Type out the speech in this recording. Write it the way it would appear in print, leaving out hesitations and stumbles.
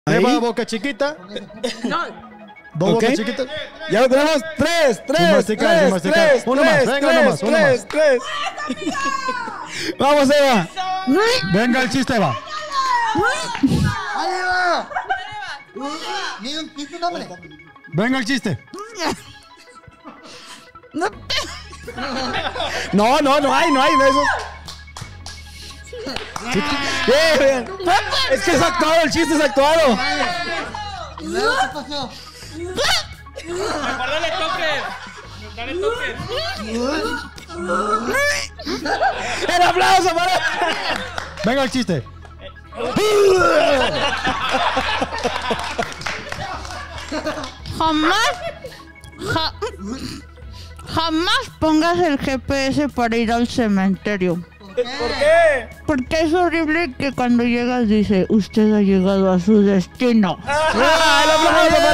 Lleva boca chiquita. No. Dos bocas chiquitas. Ya lo tenemos. Tres. Uno más, venga, uno más. Vamos, Eva. Venga el chiste, Eva. ¡Ahí va! Ni un chiste, hombre. Venga el chiste. No hay de eso. Bien. Es que es actuado, el chiste es actuado. ¿Y luego qué pasó? Mejor dale toque. Dale toque. ¡El aplauso para! Venga el chiste. Jamás pongas el GPS para ir al cementerio. ¿Por qué? ¿Por qué? Porque es horrible que cuando llegas dice, usted ha llegado a su destino. ¡El aplauso para